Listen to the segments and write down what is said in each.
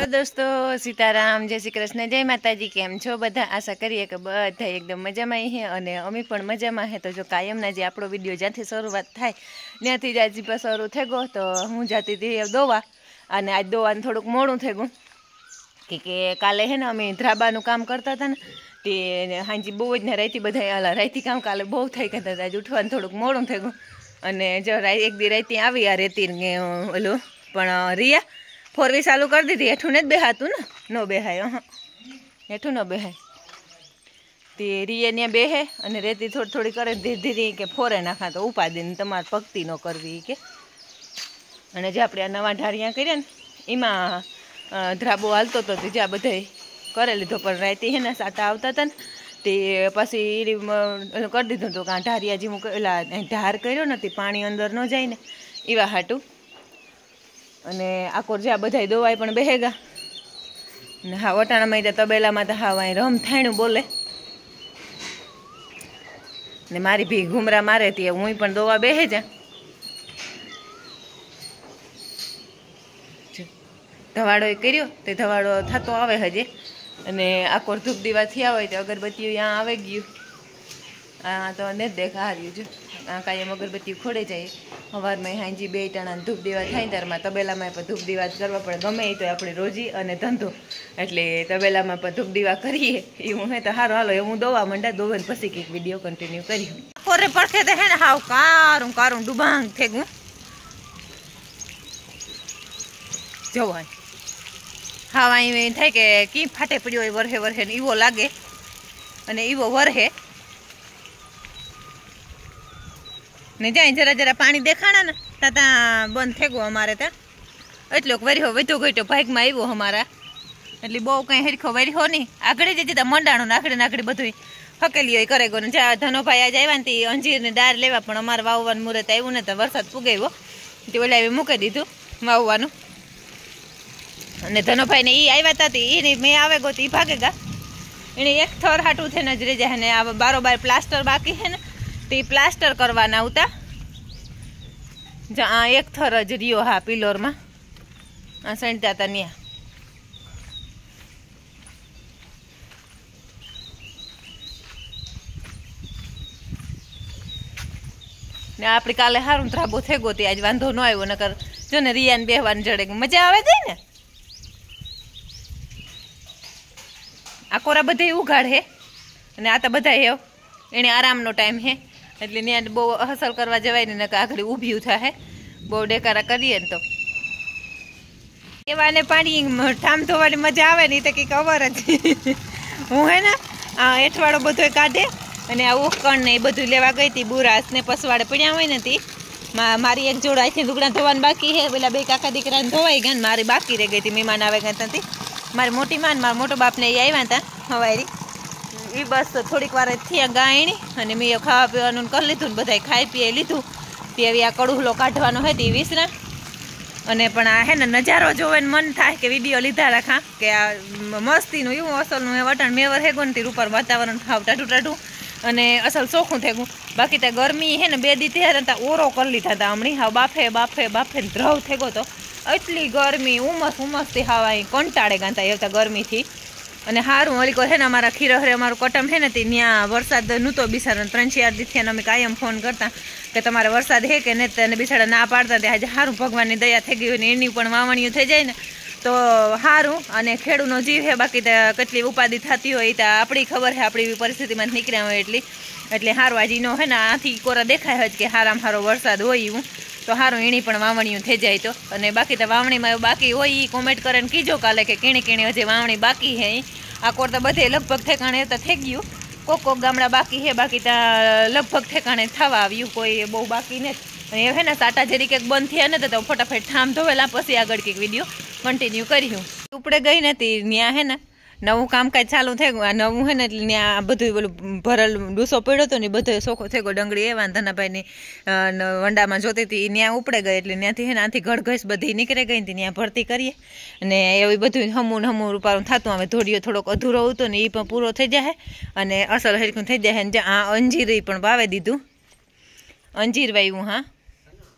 दोस्तों सीताराम जय श्री कृष्ण जय माताजी केम छो बधा आशा करिए कि बधा एकदम मजा में है अने अमी पण मजा में है। तो जो कायमना जे आपणो विडियो ज्यांथी शरूआत थाय त्याथी ज आज शरू थई गयो। तो हूँ जाती थी दोवा अने आज दोवाने थोड़ुंक मोडुं थई गयुं के काले है ने अमे ध्राबानुं काम करता था ने ते हांजी बहु ज ने राती बधा राती काम काले बहु थई गया था। आज उठवानुं थोड़ुंक मोडुं थई गयुं अने जो एक दी राती आवी आ रेती ओलो पण रिया 4 व्हील चालू कर दी हेठू ने बेहातु ने नो बेहाय हेठू न बेहाय ते रिये ने बेहे अने रेती थोड़ी थोड़ी करे धीरे धीरे के फोरे नाखा तो उपादी ने तमार पक्ति न करवी के अने जे आपणे आ नवा ढारिया कर्या ने एमा ध्राबो हालतो तो जे आ बधाय करे लीधो पण राते हे ने साटा आवता था ते पछी कर दीधो तो का ढारिया जे मुकेला ढार कर्यो ने ते पाणी अंदर न जाय ने एवा हाटू अने आकोर जे आ बधाय दोवाय पण बेहेगा ने हा वटाणा में तबेला में तो हाव रम थाणु बोले ने मारी भी घुमरा मारे ती हुई पण दोवा बेहे जा धवाड़ो कर्यो ते धवाड़ो थतो आवे हजे अने आकोर धूप दीवा थया होय तो अगरबत्ती यहाँ आवे गयुं आ तो ने देखा रह्यु जो आ कायम अगरबत्ती खोड़े जाए हवार में हांजी 2 टाणा धूप दीवा थाय त्यारमां तबेला में पण धूप दीवा करवा पड़े गमे ए तो आपणी रोजी अने धंधो एटले तबेला में पण धूप दीवा करीए एवुं हे तो हारो हालो एवुं दोवा मंडा दोवन पछी एक विडियो कंटिन्यू कर्यो कोरे परथे तो हे ने हाव कारुं कारुं डुबांग थेगुं जोवाय हाव आई थाय के की फाटे पड्यो होय वरहे वरहे ने एवो लागे अने एवो वरहे ने जाए जरा जरा पानी देखाणा ने ता बंद थे गो अमारे त्या एटलोक वरीहो वधो गयो भाग में आव्यो हमारा एटली बहु कई हरखो वरीहो नहीं आगळे जे जता मंडाणो नाखड़े नाखड़े बधुं हकेलियो करे गो ने जा धनो भाई आज आव्या ने अंजीर ने डार लेवा पण अमार वाववानुं मुहूर्त आव्युं ने तो वरसाद पुगाव्यो ते ओलावे मूकी दीधुं वाववानुं अने धनो भाई ने ई आव्या ता ते ई मैं आवे गो ती भागेगा एने एक थर हाटू थेने ज रही जाय ने आ बारोबार प्लास्टर बाकी है ने ते प्लास्टर करवाना होता जहाँ एक थर ज रियो हा पिलर में आ सणता था न्या ने आपणे काले हारूं ध्राबो थई गयो ते आज वांधो न आव्यो नकर जो ने रियाने बेहवानी जड़े मजा आवे जाय ने आ कोरा बधाय उघाड़ है अने आ तो बधाय हे एने आरामनो टाइम है એટલે ને બહુ હસલ કરવા જવાય ને નકા આગળ ઊભ્યું થાય બહુ ડેકારા કરીએ ને તો એવાને પાણી ઠામ ધોવાની મજા આવે ને તો કંઈક અવર જ હું હે ને આ એઠવાડો બધો કાઢે અને આ ઉકણ ને એ બધું લેવા ગઈ હતી બુરાસ ને પસવાડે પડ્યા હોય ને તી મારી એક જોડ આથી લુગડા ધોવાનું બાકી હે પેલા 2 કાકા દીકરાને ધોવાઈ ગયા ને મારી બાકી રહી ગઈ હતી મહેમાન આવે ગયા હતી મારી મોટી માન મારા મોટો બાપને એ આવ્યા હતા હવારી ई बस थोड़ीक वार थी गायणी अने मैं खावा पीवानुं कर लीधुं बधाय खाई पीए लीधुं ते हवे आ कड़ूहलो काढवानो है ती विसरा अने पण आ है ने नजारो जोवे मन थाय के विडियो लीधा राखा के आ मस्तीनुं एवुं असलनुं हे वटाण मेवर हे गोन ती रूपर वातावरण हाव टाटू टाटू अने असल सोखुं थई गयुं बाकी तो गरमी है ने 2 दी त्यारे ता ओरो कर लीधा था हमणी हाव बाफे बाफे बाफे द्रव थई गयो तो एटली गरमी उमस उमस थी हाव आई कंटाळे गांता एवता गरमी थी अने हारूं वळी को है ने अमारा खीरहरे अमारुं कटम है ने त्या वरसाद नहोतो बिचारा 3-4 दी थी अमे कायम फोन करता के तमारे वरसाद है के नहीं तने बिचारा ना पाड़ता ते आज हारूं भगवाननी दया थई गई ने एनी पण वावणियो थई जाय ने तो हारूं अने खेडूनो जीव है बाकी तो કેટલી ઉપાધિ थती होय तो आपणी खबर है आपणी परिस्थितिमां નીકળ્યા હોય એટલે हारूं आज नो है ने आथी कोरा देखाय है के हाराम हारो वरसाद होय एवुं तो हारूं एनी पण वावणियो थई जाय तो अने बाकी तो वावणीमां बाकी होय ई कमेंट करे ने कीजो काले के केणी केणी हजे वावणी बाकी है आ कोर तो बधे लगभग ठेकाणे तो थई गयुं कोक कोक गामड़ा बाकी है बाकी तो लगभग ठेकाणे थवा आव्युं कोई बहु बाकी नहीं है ने साटा जरीक एक बंद थया ने तो फटाफट ठाम धोवेला पछी आगळ के विडियो कंटिन्यू कर्युं उपड़े गई नती न्या है ने नवुं कामकाज चालू थई गयुं आ नवुं है ने એટલે न्या બધું ઓલું ભરલ ડૂસો પડ્યો તો ને બધો સોખો થઈ ગયો ડંગળી એવા ધનાભાઈ ની વંડામાં જોતી હતી ન્યા ઉપડે ગઈ એટલે ન્યાથી હે ને આથી ઘડઘસ બધી નીકળે ગઈ હતી ન્યા ભરતી કરીએ અને એવી બધું હમું હમું રૂપારું થતું આવે ધોડિયો થોડોક અધૂરો હતો ને એ પણ પૂરો થઈ જાય અને અસલ હરખું થઈ જાય ને આ અંજીર પણ વાવે દીધું અંજીર વાવ્યું હા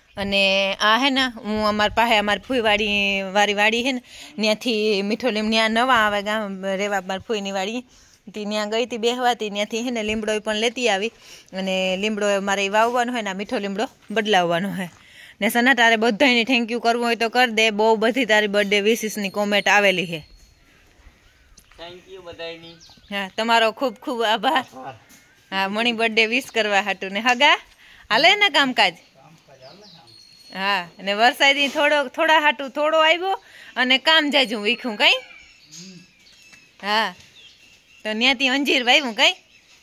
અને આ હે ને હું અમારી પાસે અમારી ફૂઈવાડી વાડી હે ને ત્યાંથી મીઠો લીમડો ત્યાં નવા આવે ગામ રહેવા મારી ફૂઈની વાડી તી ત્યાં ગઈ હતી બેહવાતી ત્યાંથી હે ને લીમડો પણ લેતી આવી અને લીમડો મારે વાવવાનો હોય ને મીઠો લીમડો બદલાવવાનો હોય ને સના તારે બધાને થેન્ક યુ કરવું હોય તો કર દે બહુ બધી તારી બર્થડે વિશિસની કોમેન્ટ આવેલી છે થેન્ક યુ બધાની હા તમારો ખૂબ ખૂબ આભાર હા મણી બર્થડે વિશ કરવા હાટું ને હગા હાલે ને કામકાજ હા અને વરસાદી થોડા હાટું થોડો આવ્યો અને કામ જાજુ વીખું કઈ હા તો ત્યાંથી અંજીર વાવ્યું કઈ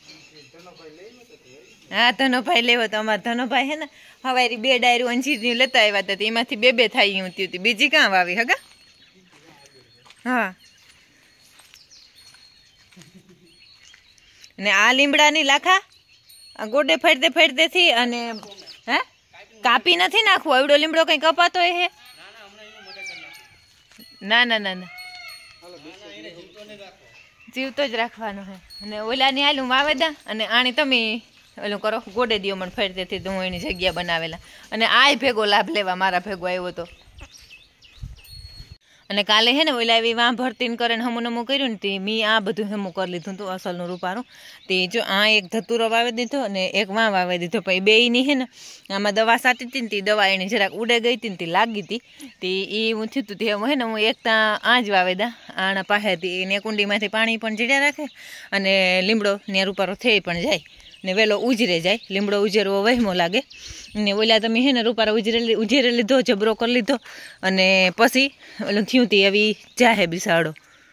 હા ધનોભાઈ લેવો તો અમારે ધનોભાઈ હે ને હવારી 2 ડાયરું અંજીરની લેતા આવ્યા હતા એમાંથી 2 થાય હતી બીજી કાં વાવી હગા હા ને આ લીમડાની લાખા ગોડે ફેરદેથી અને હે કાપી નથી નાખવું એવડો લીમડો કઈ કપાતો હે ના ના ના ના જીવતો જ રાખવાનો હે અને ઓલાની હાલું વાવેદા અને આણી તમે ઓલું કરો ગોડે દિયો મને ફેરદેથી તો હું એની જગ્યા બનાવેલા અને આય ભેગો લાભ લેવા મારા ભેગો આવ્યો તો અને કાલે હે ને ઓલા એવી વાં ભરતીને કરે ને હમું નમું કર્યું ને તે મેં આ બધું હમું કરી લીધું હતું અસલનું રૂપારું તે જો આ એક ધતુરો વાવી દીધો અને એક વાં વાવી દીધો પછી બેયની હે ને આમાં દવા સાટી હતી ને તે દવા એની જરાક ઉડે ગઈ હતી ને તે લાગી હતી તે એ હું થયું હતું તે હે ને હું એક ત્યાં આ જ વાવેદા આના પાસેથી એને કુંડીમાંથી પાણી પણ જીડ્યા રાખે અને લીમડો ને રૂપારો થઈ પણ જાય ને વેલો ઉજરે જાય લીમડો ઉજેરવો વહેમો લાગે ને ઓલા તમે હે ને રૂપારા ઉજેરે લીધો જબરો કરી લીધો અને પછી ઓલું થયું તી એવી જાહે બિસાડો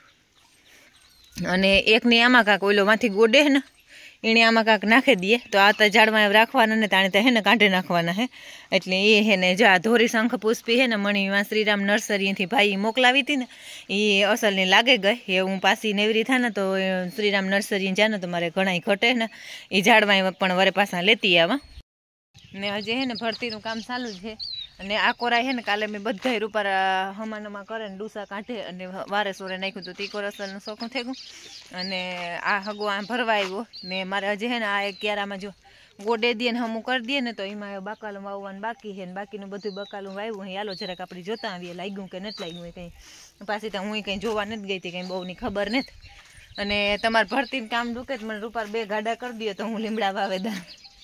અને એકની આમાં કાંક ઓલો માંથી ગોડે ને એને આમાં કાંક નાખી દઈએ તો આ તો ઝાડમાં રાખવાના ને તાણે તો હે ને કાઢી નાખવાના હે એટલે એ હે ને જા ધોરી શંખ પુષ્પી હે ને મણીમાં શ્રીરામ નર્સરીથી ભાઈ મોકલાવી હતી ને એ અસલની લાગે ગઈ એ હું પાછી નેવરી થાય ને તો શ્રીરામ નર્સરી જા ને તો મારે ઘણા ઘટે ને એ ઝાડમાં પણ વરે પાછા લેતી આવા ને હજી હે ને ભરતીનું કામ ચાલુ જ છે અને આ કોરાય હે ને કાલે મેં બધા રૂપારા હમાનમાં કરે ને ડૂસા કાઢે અને વારે સોરે નાખ્યું તો તીકોર અસલનું શોખું થઈ ગયું અને આ હગો આ ભરવા આવ્યો ને મારે હજી હે ને આ એક ક્યારામાં જો ગોડે દઈએ ને હમું કરી દઈએ ને તો એમાં બકાલું વાવવાનું બાકી છે ને બાકીનું બધું બકાલું વાવ્યું હાલો જરાક આપણે જોતા આવીએ લાગ્યું કે નથી લાગ્યું કંઈ પાછી તો હું કંઈ જોવા નથી ગઈ હતી કંઈ બહુની ખબર નથી અને તમારે ભરતીને કામ ડૂકે જ મને રૂપાર 2 ગાડા કરી દઈએ તો હું લીમડા વાવેદા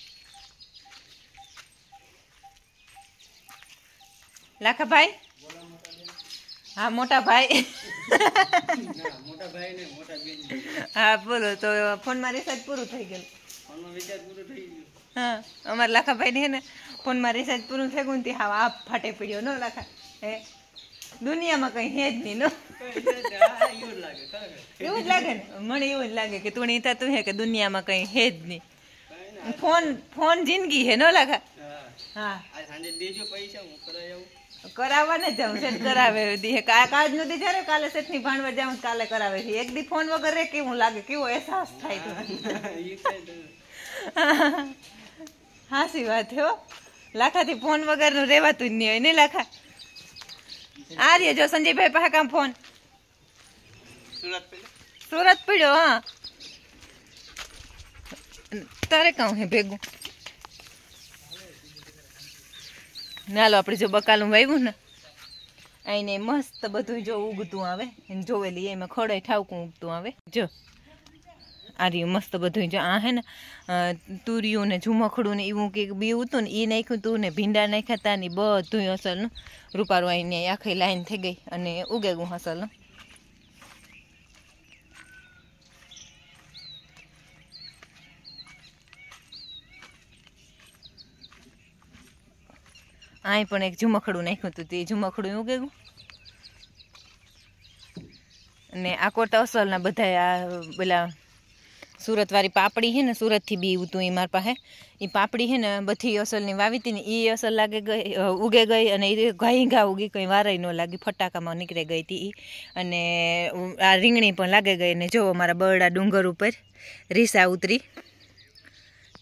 લાખા ભાઈ હા મોટા ભાઈ હા બોલો તો ફોનમાં રિચાર્જ પૂરું થઈ ગયું હા અમારા લાખાભાઈ ને હે ને ફોનમાં રિચાર્જ પૂરું થઈ ગયું ને હા આપ ફાટે પડ્યો નો લાખા હે દુનિયામાં કઈ હે જ નહીં નો એવું જ લાગે ને મને એવું જ લાગે કે તું થતું હે કે દુનિયામાં કઈ હે જ નહીં ફોન જિંદગી હે નો લાખા હા કરાવવા ને જાઉં સેટ કરાવે કાજ નથી જ્યારે કાલે સેટની ભાણવા જાઉં કાલે કરાવે છે એક દી ફોન વગર રે કેવું લાગે કેવો અહેસાસ થાય તો હાસી વાત હો લાખાથી ફોન વગરનું રહેવાતું જ નહીં હોય ને લાખા આ રહ્યો જો સંજયભાઈ પાસે કામ ફોન સુરત પડ્યો હા તારે કામ હે ભેગું નાલો આપણે જો બકાલું વાવ્યું ને આઈને મસ્ત બધું જો ઉગતું આવે એને જોવેલી એમાં ખડાઈ ઠાવકું ઉગતું આવે જો આ રહ્યું મસ્ત બધું જો આ હે ને તુરિયું ને ઝુમખડું ને એવું કંઈક બી હતું ને એ નાખ્યું તું ને ભીંડા નાખ્યા હતા ને બધું અસલનું રૂપારું આવીને આખી લાઈન થઈ ગઈ અને ઉગે ગું અસલનું અહીં પણ એક ઝુમખડું નાખ્યું હતું તે ઝુમખડું ઉગે ગયું અને આ કોટા અસલના બધા આ પેલા સુરતવાળી પાપડી છે ને સુરતથી બી હતું એ મારી પાસે એ પાપડી છે ને બધી અસલની વાવી હતી ને એ અસલ લાગે ગઈ ઉગે ગઈ અને એ ઘાઈ ઘા ઉગી કંઈ વારાઈ ન લાગી ફટાકામાં નીકળી ગઈ હતી અને આ રીંગણી પણ લાગે ગઈ ને જો મારા બરડા ડુંગર ઉપર રીસા ઉતરી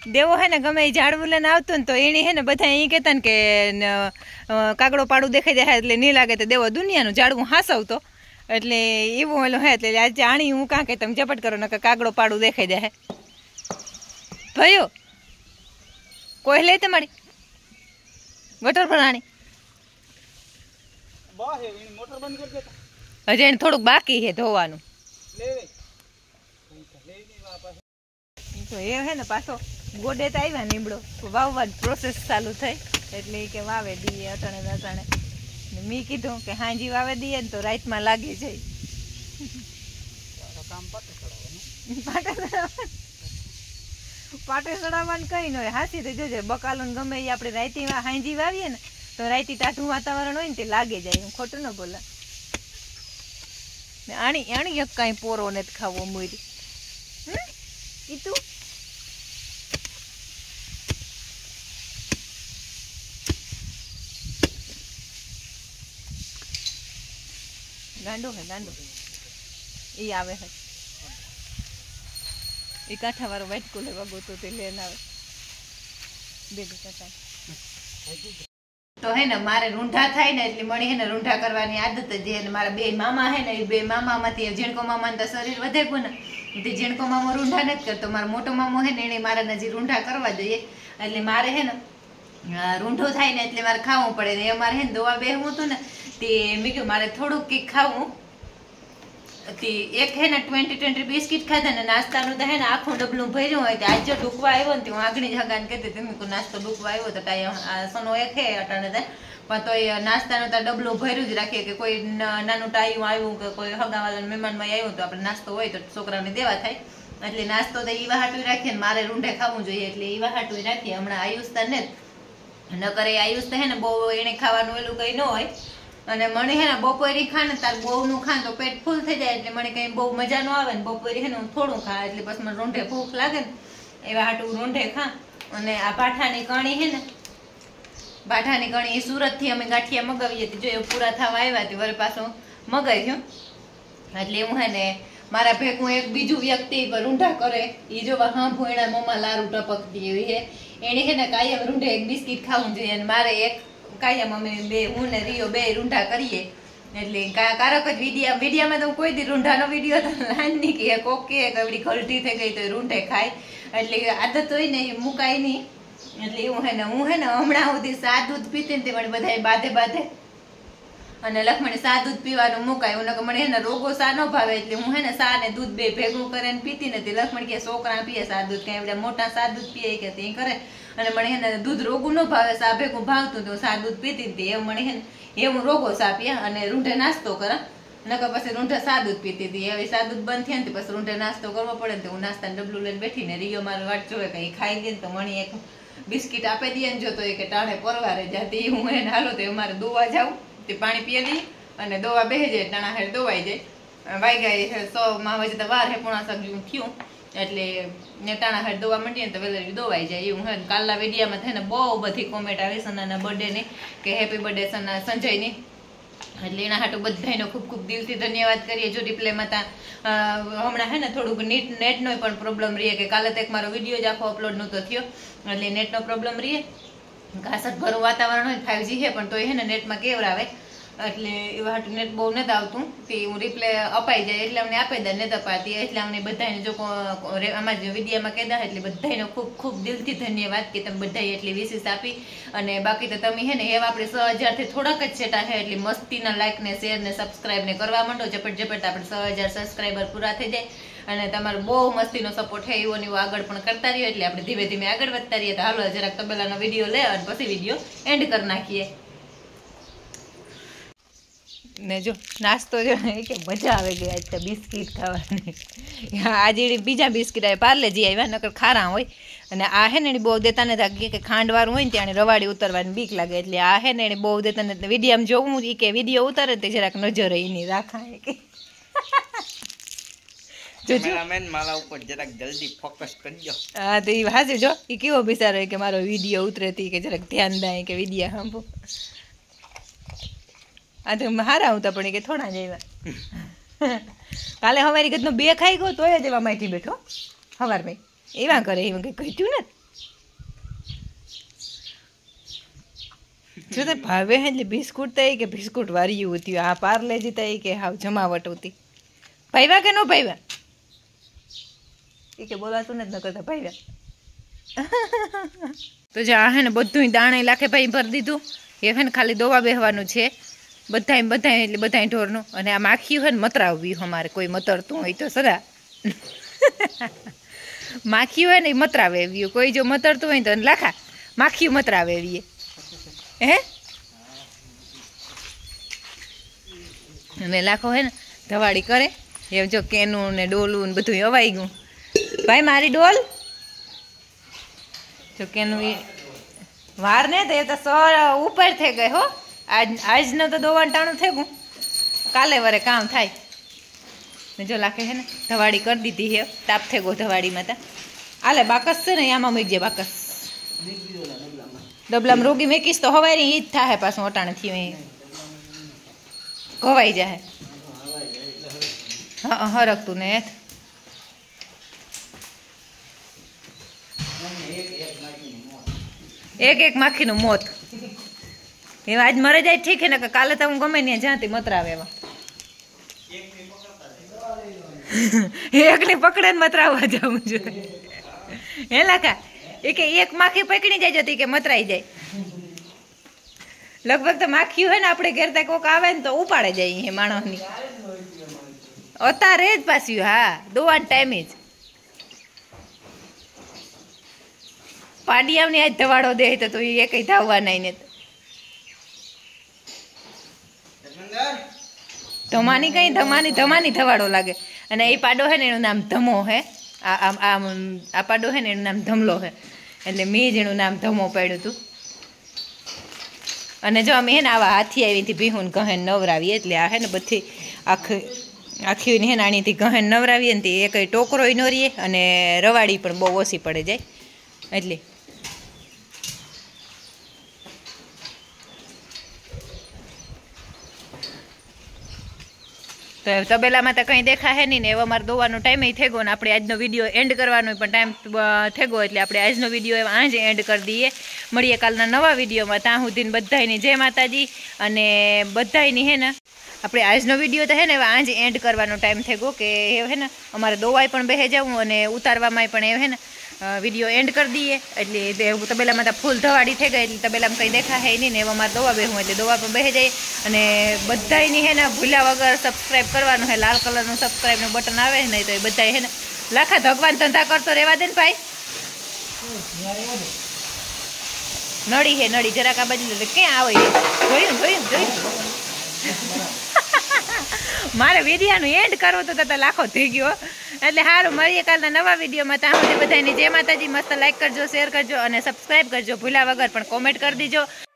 દેવો હે ને ગમે એ ઝાડવું લઈને આવતો ને તો એની હે ને બધા એ કહેતા ને કે કાગડો પાડું દેખાઈ જાય એટલે નહીં લાગે તો દેવો દુનિયાનું ઝાડવું હાસવતો એટલે એવું ઓલું હે એટલે આજે આણી હું કાં કે તમે ઝપટ કરો ને કે કાગડો પાડું દેખાઈ જાય ભયો કોઈ લે તમારી ગટર પર આણી હજી એને થોડુંક બાકી છે ધોવાનું તો એ હે ને પાછો ગોડે તો આવ્યા નીમડો વાવવા પ્રોસેસ ચાલુ થઈ એટલે કે વાવે દઈએ અટાણે મેં કીધું કે હાંજી વાવે દઈએ ને તો રાતમાં લાગી જાય પાટે ચડાવવાનું કઈ ન હોય હાથી તો જોજે બકાલો ને ગમે એ આપણે રાઈતી હાંજી વાવીએ ને તો રાઈતી ટાઢું વાતાવરણ હોય ને તે લાગે જાય હું ખોટું ન બોલા આણી એક કઈ પોરો ને ખાવો મોરી ઈ તું ગાંડો હે ગાંડો એ આવે હે એ કાંઠા વાળો વાઇટ કોલે વાગો તો તે લઈને આવે બેબી કાંઠા તો હે ને મારે રૂંઢા થાય ને એટલે મને હે ને રૂંઢા કરવાની આદત જ છે. મારા બે મામા હે ને એ બે મામામાંથી ઝીણકો મામાને તો શરીર વધે ગયું ને તે ઝીણકો મામો રૂંઢા નથી કરતો. મારો મોટો મામો હે ને એને મારા નજી રૂંઢા કરવા જોઈએ એટલે મારે હે ને રૂંઢો થાય ને એટલે મારે ખાવું પડે ને એ મારે હે ને દવા બેહવું હતું ને તે મેં કહ્યું મારે થોડુંક કંઈક ખાવું તે એક હે ને 20 બિસ્કીટ ખાધા ને નાસ્તાનું તો હે ને આખું ડબલું ભર્યું હોય આજે જો ડૂકવા આવ્યો ને હું આગળ જગાને કહેતી તમે કોઈ નાસ્તો ડૂકવા આવ્યો તો ટાઈ સનો એક હે અટાણે પણ તો એ નાસ્તાનું તો ડબલું ભર્યું જ રાખીએ કે કોઈ નાનું ટાયું આવ્યું કે કોઈ હગાવાળા મહેમાનમાં આવ્યું તો આપણે નાસ્તો હોય તો છોકરાને દેવા થાય એટલે નાસ્તો તો ઈવા હાટું રાખીએ ને મારે રૂંઢે ખાવું જોઈએ એટલે ઈવા હાટું રાખીએ. હમણાં આયુષતા ને ન કરે આયુષ તો હે ને બહુ એને ખાવાનું એલું કઈ ન હોય અને મને હે ને બપોરી ખા ને તાર બહુ નું ખા તો પેટ ફૂલ થઈ જાય એટલે મને કઈ બહુ મજા ન આવે ને બપોરી હે ને હું થોડું ખા એટલે પછી મને રૂંઢે ભૂખ લાગે ને એવા હાટું રૂંઢે ખા. અને આ પાઠાની કણી હે ને બાઠાની કણી એ સુરત થી અમે ગાંઠિયા મગાવીએ હતી જો એ પૂરા થવા આવ્યા હતી વળી પાછું મગાવ્યું એટલે એવું હે ને મારા ભેગું એક બીજું વ્યક્તિ રૂંઢા કરે એ જોવા હા ભોયણા મોમાં લારું ટપકતી એવી હે એને હે ને કાયમ રૂંઢે એક બિસ્કીટ ખાવું જોઈએ અને મારે એક કાયમ અમે બે હું ને રિયો બે રૂંઢા કરીએ એટલે કારક જ વિડીયામાં તો કોઈ દી રૂંઢાનો વિડીયો તો નાની કે કોક કે કવડી ઘલટી થઈ ગઈ તો રૂંઢે ખાય એટલે આદત હોય ને એ મુકાય નહીં એટલે એવું હે ને હું હે ને હમણાં સુધી સા દૂધ પીતી ને તે મને બધા બાધે અને લક્ષ્મણી સા દૂધ પીવાનું મુકાય હું મને હે ને રોગો સા ન ભાવે એટલે હું હે ને સા ને દૂધ બે ભેગું કરીને પીતી નથી. લક્ષ્મણ કે છોકરા પીએ સા દૂધ કઈ એવડા મોટા સા દૂધ પીએ કે તે કરે અને મને હે ને દૂધ રોગું ન ભાવે સા ભેગું ભાવતું તો સા દૂધ પીતી હતી એવું મને હે ને એવું રોગો સા પીયા અને રૂંઢે નાસ્તો કરા નકર પછી રૂંઢે સા દૂધ પીતી હતી હવે સા દૂધ બંધ થયા ને પછી રૂંઢે નાસ્તો કરવો પડે ને હું નાસ્તાને ડબલું લઈને બેઠી ને રિયો મારું વાટ જોવે કઈ ખાઈ દે ને તો મણી એક બિસ્કીટ આપી દઈએ ને જો તો એ કે ટાણે પરવારે જાતી હું એને હાલો તો મારે દોવા જાઉં તે પાણી પીએ દઈ અને દોવા બેસી જાય ટાણા હેર દોવાઈ જાય વાગ્યા 100 વજે તો વાર હે પોણા સગજું થયું એટલે ને ટાણા હેર દોવા માંડીએ ને તો વેલેરી દોવાઈ જાય એવું હે. કાલના વિડીયામાં થઈને બહુ બધી કોમેન્ટ આવી સનાના બર્થડે ની કે હેપી બર્થડે સના સંજયની એટલે એના હાટું બધાનો ખૂબ ખૂબ દિલથી ધન્યવાદ કરીએ. જો રિપ્લેમાં હમણાં હે ને થોડુંક નેટનો પણ પ્રોબ્લેમ રહીએ કે કાલે તો એક મારો વિડીયો જ આખો અપલોડ નહોતો થયો એટલે નેટનો પ્રોબ્લેમ રહીએ ઘાસટ ભરું વાતાવરણ હોય 5G છે પણ તો હે ને નેટમાં કેવરાવે એટલે એવા હાટું નેટ બહુ નથી આવતું તે હું રિપ્લે અપાઈ જાય એટલે અમને આપી દે નથી અપાતી એટલે અમને બધાને જો આમાં જ વિડીયામાં કહેતા એટલે બધાનો ખૂબ ખૂબ દિલથી ધન્યવાદ કે તમે બધાએ એટલી વિશેષ આપી અને બાકી તો તમે હે ને એવા આપણે 6000 થી થોડાક જ છેટા છે એટલે મસ્તીના લાઈક ને શેર ને સબસ્ક્રાઈબ ને કરવા માંડો ઝપટ આપણે 6000 સબસ્ક્રાઈબર પૂરા થઈ જાય અને તમારો બહુ મસ્તીનો સપોર્ટ છે એવો ને એવો આગળ પણ કરતા રહ્યો એટલે આપણે ધીમે ધીમે આગળ વધતા રહીએ. તો હાલો જરાક તબેલાનો વિડીયો લે અને પછી વિડીયો એન્ડ કરી નાખીએ ને જો નાસ્તો જો કે મજા આવે ગઈ આજ તો બિસ્કીટ ખાવાની. આજે બીજા બિસ્કીટ આવે પાર્લેજી આવ્યા નકર ખારા હોય અને આ હે ને એને બહુ દેતા નથી કે ખાંડવાળું હોય ને ત્યાં રવાડી ઉતરવાની બીક લાગે એટલે આ હે ને એને બહુ દેતા નથી વિડીયામાં જોવું એ કે વિડીયો ઉતારે તે જરાક નજર એની રાખાય કે કેમેરામેન મારા ઉપર જરાક જલ્દી ફોકસ કરજો. હા તો એ હાજર જો એ કેવો બિચારો કે મારો વિડીયો ઉતરેતી કે જરાક ધ્યાન દે કે વિડીયો સાંભળો આ તો હારા આવતા પણ કે થોડા જ આવ્યા કાલે હવારી ગતનો 2 ખાઈ ગયો તોય જ એવા માઠી બેઠો હવાર ભાઈ એવા કરે એમાં કંઈ ઘટ્યું ને જો તે ભાવે હે એટલે બિસ્કુટ તો કે બિસ્કુટ વાર્યું હતી આ પાર્લેજી તો કે હાવ જમાવટ હતી ભાઈવા કે નો ભાઈવા એ કે બોલાતું ને જ ન કરતા ભાઈવા તો જે આ હે ને બધું દાણે લાખે ભાઈ ભરી દીધું એ હે ને ખાલી દોવા બેહવાનું છે બધાય એટલે બધાય ઢોરનું અને આ માખીયું હે ને મતરાવ્યું અમારે કોઈ મતરતું હોય તો સરા માખીયું હે ને એ મતરાવે આવ્યું કોઈ જો મતરતું હોય તો લાખા માખીયું મતરાવે આવીએ હે અને લાખો હે ને ધવાડી કરે એમ જો કેનું ને ડોલું ને બધું અવાઈ ગયું ભાઈ મારી ડોલ જો કેનું વાર ને તો એ તો સર ઉપર થઈ ગઈ હો આજનો તો દોવાનું ટાણું થઈ ગયું કાલે વરે કામ થાય ને જો લાખે છે ને ધવાડી કરી દીધી હે તાપ થઈ ગયો ધવાડીમાં તા આલે બાકસ છે ને આમાં મૂકજે બાકસ ડબલામાં રોગી મેકીશ તો હવારી ઈ જ થાય પાછું અટાણે થયું ઘવાઈ જાય હા હરકતું ને એક માખીનું મોત એવા આજ મરે જાય ઠીક હે ને કાલે તો હું ગમે ને જ્યાંથી મતરાવે એવા એકને પકડે ને મતરાવવા જવું જોઈએ હે લાખા એ કે એક માખી પકડી જાય જતી કે મતરાઈ જાય લગભગ તો માખીયું હે ને આપણે ઘેર ત્યાં કોક આવે ને તો ઉપાડે જાય એ માણસની અત્યારે જ પાછું હા દોવાન ટાઈમે જ પાડિયાવની આજ ધવાડો દે તો એ કઈ ધાવવા નહીં ને ધમાની કઈ ધમાની ધવાડો લાગે અને એ પાડો હે ને એનું નામ ધમો હે આ પાડો હે ને એનું નામ ધમલો હે એટલે મેં જ એનું નામ ધમો પાડ્યું હતું અને જો અમે હે ને આવા હાથી આવીથી ભીહું ગહેન નવરાવીએ એટલે આ હે ને બધી આખી હે ને આણીથી ગહેન નવરાવીએ ને એ કંઈ ટોકરોય ન રહીએ અને રવાડી પણ બહુ ઓછી પડે જાય એટલે તો તબેલામાં તો કંઈ દેખા હે નહીં ને એવો અમારે દોવાનો ટાઈમ થઈ ગયો ને આપણે આજનો વિડીયો એન્ડ કરવાનો પણ ટાઈમ થઈ ગયો એટલે આપણે આજનો વિડીયો આજ એન્ડ કરી દઈએ મળીએ કાલના નવા વિડીયોમાં ત્યાં સુધીને બધાયની જય માતાજી અને બધાયની હે ને આપણે આજનો વિડીયો તો હે ને આજ એન્ડ કરવાનો ટાઈમ થઈ ગયો કે હે ને અમારે દોવાય પણ બેહે જવું અને ઉતારવામાં પણ હે ને વિડીયો એન્ડ કરી દઈએ એટલે તબેલામાં તો ફૂલ ધવાડી થઈ ગઈ એટલે તબેલામાં કંઈ દેખા હે નહીં ને એવા મારે દોવા બેહું એટલે દોવા પણ બેહી જાય અને બધાયની હે ને ભૂલ્યા વગર સબસ્ક્રાઈબ કરવાનું હે લાલ કલરનું સબસ્ક્રાઈબનું બટન આવે નહીં તો એ બધાય હે ને લાખા ભગવાન ધંધા કરતો રહેવા દે ને ભાઈ નડી હે નડી જરાક આ બાજુ ક્યાં આવે જોયું મારે વિડીયાનું એન્ડ કરવો તો લાખો થઈ ગયો એટલે સારું મળીએ કાલના નવા વિડીયોમાં ત્યાં સુધી બધાની જય માતાજી મસ્ત લાઈક કરજો શેર કરજો અને સબસ્ક્રાઈબ કરજો ભૂલ્યા વગર પણ કોમેન્ટ કરી દીજો